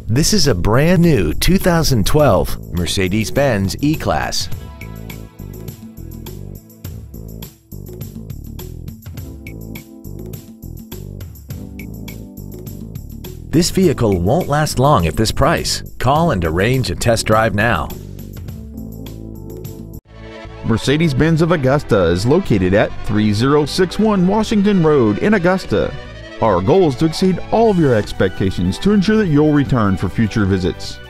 This is a brand new 2012 Mercedes-Benz E-Class. This vehicle won't last long at this price. Call and arrange a test drive now. Mercedes-Benz of Augusta is located at 3061 Washington Road in Augusta. Our goal is to exceed all of your expectations to ensure that you'll return for future visits.